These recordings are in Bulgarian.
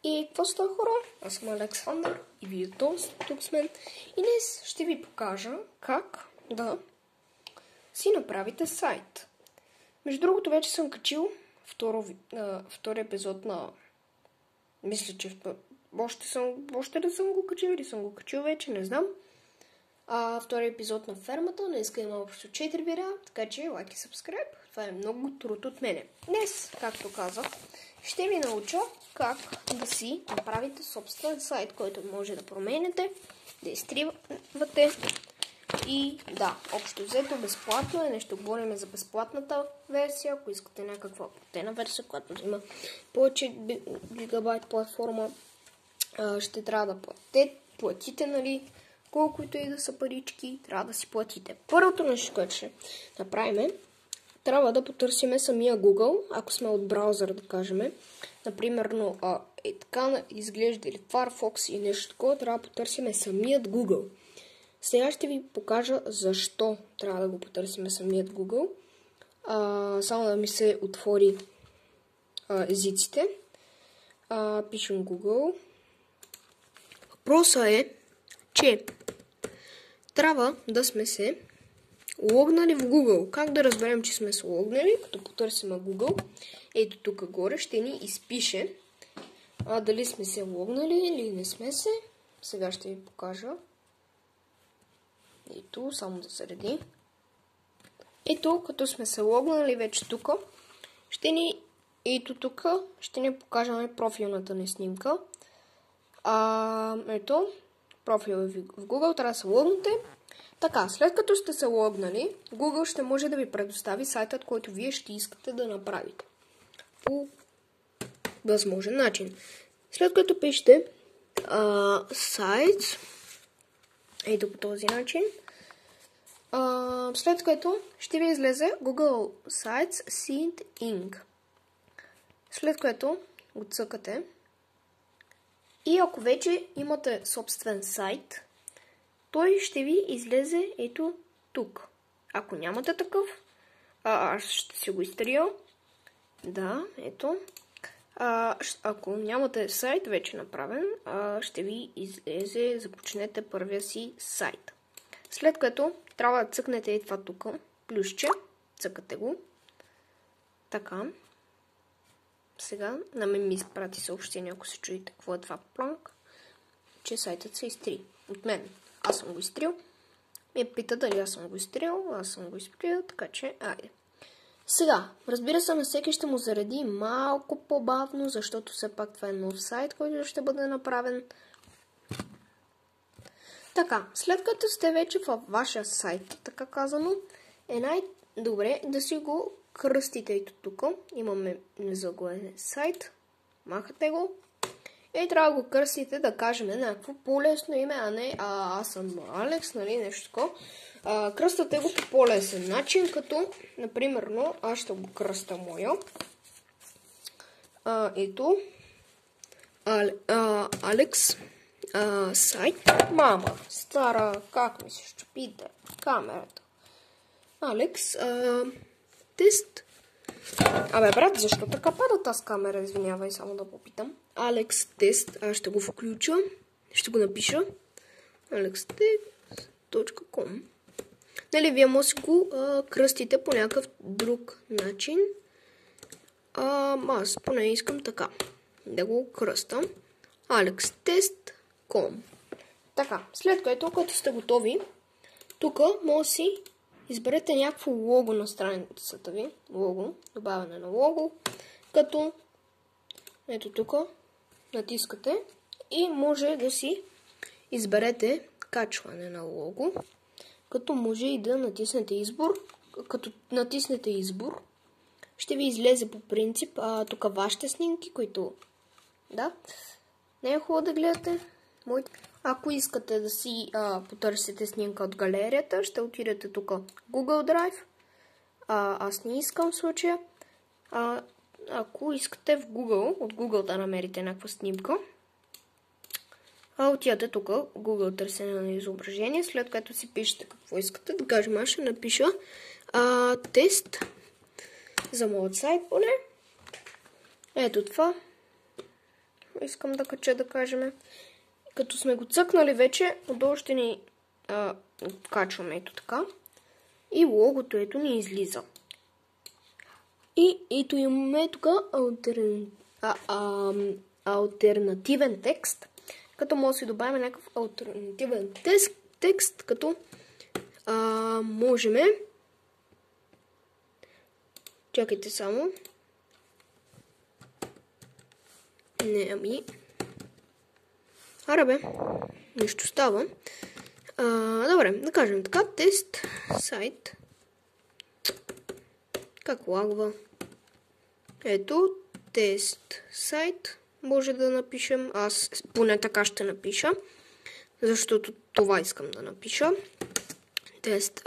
И какво става, хора? Аз съм Александър и вие тук сме. И днес ще ви покажа как да си направите сайт. Между другото, вече съм качил втори епизод на... Мисля, че още да съм го качил или съм го качил вече, не знам. Втори епизод на фермата. Днеска има общо 4 видеа, така че лайк и сабскрайб. Това е много труд от мене. Днес, както казах, ще ви науча как да си направите собствен сайт, който може да променяте, да изтривате и да, общо взето безплатно е. Нещо говорим за безплатната версия. Ако искате някаква платена версия, която има повече гигабайт платформа, ще трябва да платите, нали, колкото и да са парички, трябва да си платите. Първото нещо, което ще направим, трябва да потърсиме самия Google, ако сме от браузъра, да кажем. Например, така изглежда или Firefox и нещо такова, трябва да потърсиме самият Google. Сега ще ви покажа защо трябва да го потърсиме самият Google. Само да ми се отвори езиците. Пишем Google. Въпросът е, че трябва да сме се логнали в Google. Как да разберем, че сме се логнали? Като потърсим Google, ето тук горе ще ни изпише дали сме се логнали или не сме се. Сега ще ви покажа. Ето, само да се реди. Ето, като сме се логнали вече тук, ще ни покажа профилната ни снимка. Ето, профил в Google, трябва да се логнете. Така, след като сте се логнали, Google ще може да ви предостави сайтът, който вие ще искате да направите. По възможен начин. След като пишете сайт, ето по този начин, след като ще ви излезе Google Sites Seed Inc. След което го цъкате и ако вече имате собствен сайт, той ще ви излезе ето тук. Ако нямате такъв, аз ще си го изтрия. Да, ето. Ако нямате сайт вече направен, ще ви излезе, започнете първия си сайт. След което трябва да цъкнете и това тук, плюсче, цъкате го. Така. Сега на мен ми изпрати съобщение, ако се чуете какво е това планк, че сайтът се изтри от мен. Аз съм го изтрил. Ме пита дали аз съм го изтрил. Аз съм го изтрил, така че айде. Сега, разбира се, на всеки ще му зареди малко по-бавно, защото все пак това е нов сайт, който ще бъде направен. Така, след като сте вече във вашия сайт, така казано, е най-добре да си го кръстите ето тук. Имаме незаглавен сайт. Махате го. И трябва да го кръстите, да кажем някакво по-лесно име, а не аз съм Алекс, нали, нещо такова. Кръстате го по по-лесен начин, като, например, аз ще го кръста моя. Ето. Алекс. Сайт. Мама. Стара, как ми се щупите камерата? Алекс. Тест. Брат, защо така пада тази камера? Извинявай, само да попитам. Алекс тест. Аз ще го включа. Ще го напиша. alextest.com. Нали, вие може да го кръстите по някакъв друг начин. Аз поне искам така. Да го кръстам. alextest.com. Така, след което, като сте готови, тук може да си изберете някакво лого на страницата ви. Лого, добавяне на лого. Като ето тук натискате и може да си изберете качване на лого. Като може и да натиснете избор. Като натиснете избор, ще ви излезе по принцип тук вашите снимки, които да, не е хубаво да гледате. Ако искате да си потърсите снимка от галерията, ще отидете тук Google Drive. Аз не искам в случая. Ако искате в Google, от Google да намерите някаква снимка, отидете тук Google търсене на изображение, след което си пишете какво искате. Да кажем, аз ще напиша тест за моят сайт поне. Ето това. искам да кача, да кажем. Като сме го цъкнали вече, отдолу ще ни качваме ето така. И логото ето ни излиза. И ето имаме тук алтернативен текст, като може да си добавим някакъв алтернативен текст, като можеме. Чакайте само. Не, ами. Арабе, нещо става. Добре, да кажем така, тест, сайт. Как лагва? Ето, тест, сайт. Може да напишем. Аз поне така ще напиша, защото това искам да напиша. Тест,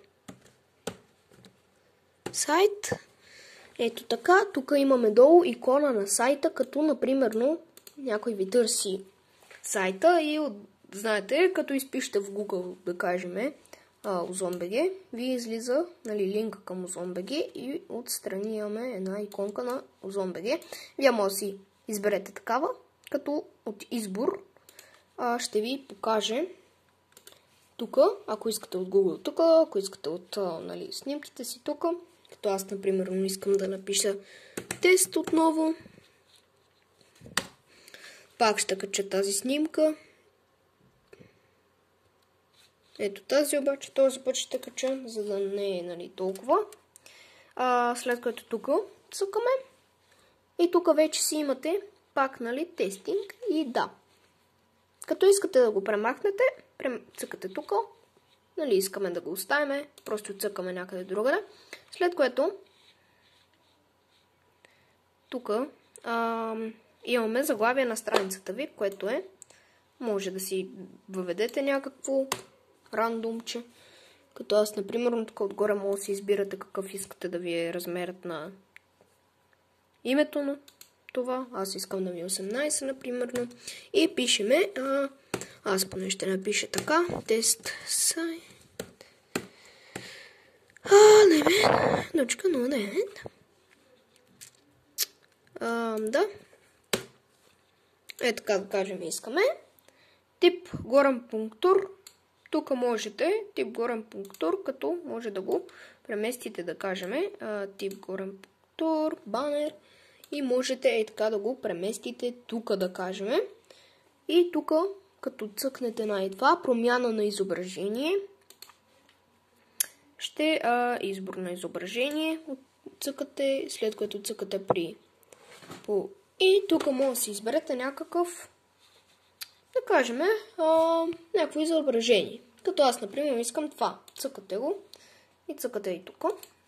сайт. Ето така, тук имаме долу икона на сайта, като например някой ви търси сайта и знаете, като изпишете в Google, да кажем, Ozon.bg, ви излиза линка към Ozon.bg и отстрани имаме една иконка на Ozon.bg. Вие може да си изберете такава, като от избор ще ви покаже тук, ако искате от Google тук, ако искате от снимките си тук. Като аз, например, искам да напиша тест отново. Пак ще кача тази снимка. Ето тази обаче, този път ще кача, за да не е толкова. След което тук цъкаме. И тук вече си имате пак тестинг и да. Като искате да го премахнете, цъкате тук. Искаме да го оставим, просто цъкаме някъде другаде. След което тук имаме заглавие на страницата ви, което може да си въведете някакво рандомче. Като аз, например, тук отгоре може да си избирате какъв искате да ви е размерът на името на това. Аз искам да ми е 18, например. И пишеме, аз поне ще напиша така, тест сайт. .09. Да. Така да кажем, искаме. Тип горен пунктур. Тук можете тип горен пунктур, като може да го преместите, да кажем, тип горен пунктур, банер. И можете така да го преместите тук, да кажем. И тук, като цъкнете на това, промяна на изображение. Ще избор на изображение цъкате, след което цъкате и тук може да си изберете някакъв, да кажем, някакво изображение. Като аз, например, искам това. Цъкате го и цъкате и тук.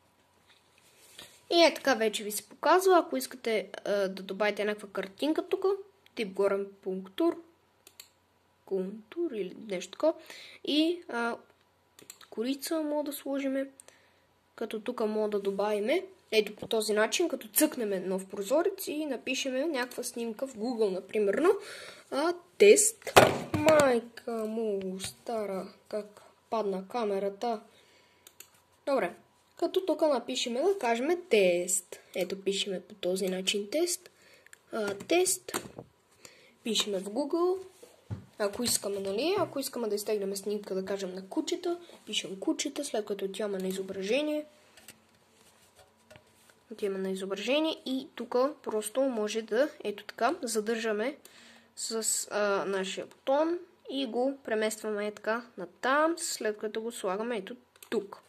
И така вече ви се показва. Ако искате да добавите някаква картинка тук, тип горен пунктур, контур или нещо такова. И корица мога да сложиме, като тук мога да добавиме. Ето по този начин, като цъкнем нов прозорец и напишеме някаква снимка в Google, например. Тест. Майка му, стара, как падна камерата. Добре. Като тук напишеме, да кажем тест. Ето пишеме по този начин тест. Тест. Пишеме в Google. Ако искаме, ако искаме да изтеглим снимка, да кажем на кучета, пишем кучета, след като отиваме на изображение. Отиваме на изображение и тук просто може да, ето така, задържаме с нашия бутон и го преместваме така на там, след като го слагаме ето тук.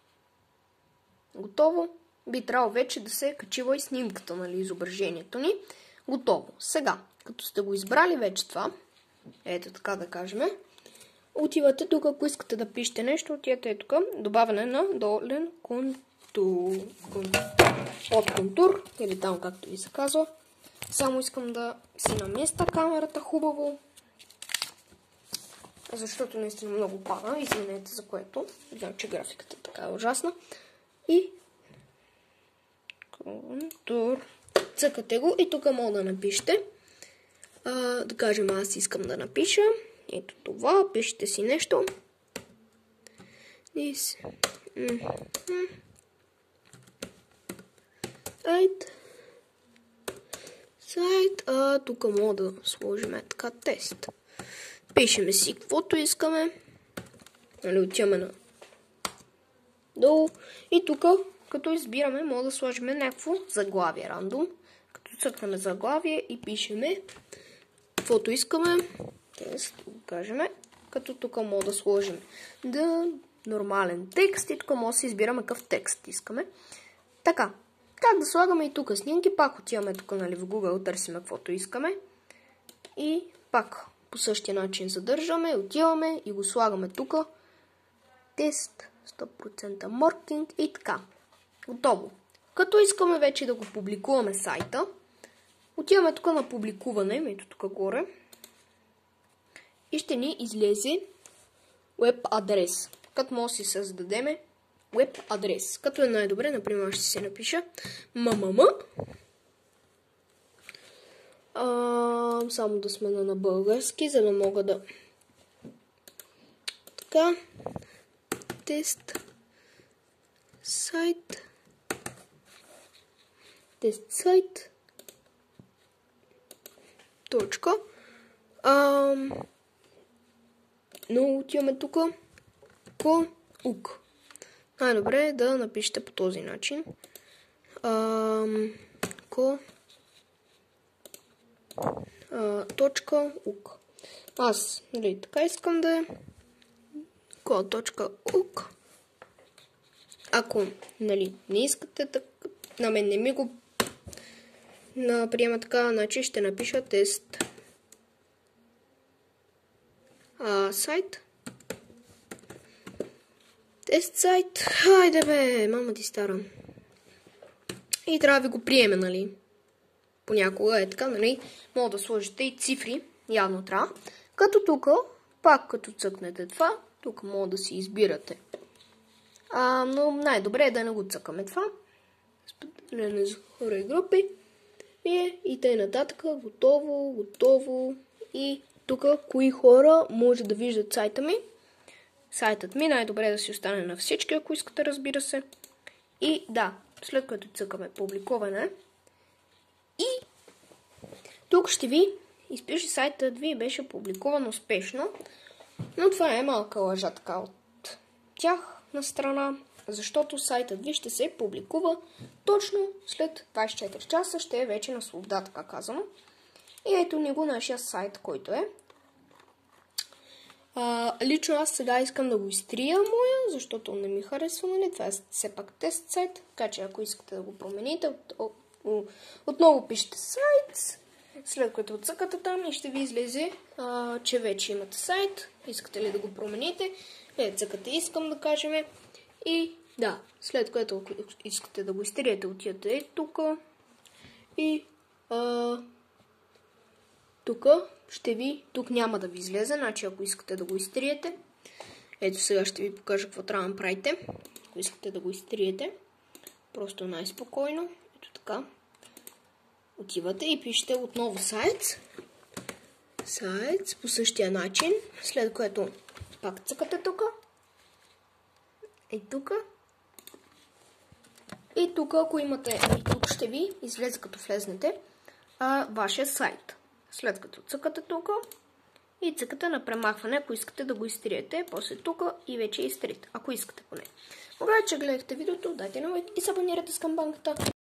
Готово. Би трябвало вече да се качива и снимката, изображението ни. Готово. Сега, като сте го избрали вече това, ето така да кажем, отивате тук, ако искате да пишете нещо, отивате тук, добавяне на долен под контур, или там както ви се казва. Само искам да си наместа камерата хубаво, защото наистина много пада, извинете за което, знам, че графиката така е ужасна. И контур, цъкате го и тук мога да напишете. Да кажем, аз искам да напиша. Ето това, пишете си нещо. сайт, а тук мога да сложим така тест. Пишеме си каквото искаме. Нали, отиваме на долу. И тук, като избираме, мога да сложим някакво заглавие рандом. Като цъкнем заглавие и пишеме каквото искаме. Тест, го кажем. Като тук мога да сложим нормален текст и тук може да си избираме какъв текст искаме. Така, как да слагаме и тук снимки, пак отиваме тук, нали, в Google, търсиме каквото искаме и пак по същия начин задържаме, отиваме и го слагаме тук. Тест, 100% маркетинг и така. Готово. Като искаме вече да го публикуваме сайта, отиваме тук на публикуване, ето тук горе, и ще ни излезе веб адрес. Като може да си създадеме веб адрес. Като е най-добре, например, ще се напиша само да сме на български, за да мога да така тест сайт точка. Но отиваме тук УК. Най-добре е да напишете по този начин. Точка УК. Аз, нали, така искам да е. Точка УК. Ако, нали, не искате, на мен не ми го приема така, значи ще напиша тест сайт. Тест сайт. Хайде бе, мама ти стара. И трябва да ви го приеме, нали. Понякога е така, нали. Мога да сложите и цифри. Явно трябва. Като тук, пак като цъкнете това, тук мога да си избирате. Но най-добре е да не го цъкаме това. Споделяне за хора и групи. И тъй нататък. Готово. И тук кои хора може да виждат сайта ми. Сайтът ми най-добре е да си остане на всички, ако искате, разбира се. И да, след като цъкаме публикуване. И тук ще ви изпише сайтът ви беше публикуван успешно. Но това е малка лъжа така от тях на страна, защото сайтът ви ще се публикува точно след 24 часа, ще е вече на свобода, така казано. И ето ни го нашия сайт, който е. Лично аз сега искам да го изтрия моя, защото не ми харесва, нали? Това е все пак тест сайт, така че ако искате да го промените, отново пишете сайт, след което отцъкате там и ще ви излезе, че вече имате сайт, искате ли да го промените, цъкате искам да кажем и да, след което ако искате да го изтриете, отидете тук и тук няма да ви излезе, значи ако искате да го изтриете, ето сега ще ви покажа какво трябва да направите, ако искате да го изтриете, просто най-спокойно, ето така, отивате и пишете отново сайт по същия начин, след което пак цъкате тук, и тук, ако имате, и тук ще ви излезе като влезнете вашия сайт. След като цъкате тук и цъкате на премахване, ако искате да го изтриете, после тук и вече изтрите, ако искате поне. Благодаря, че гледахте видеото, дайте на лайк и се абонирайте с камбанката.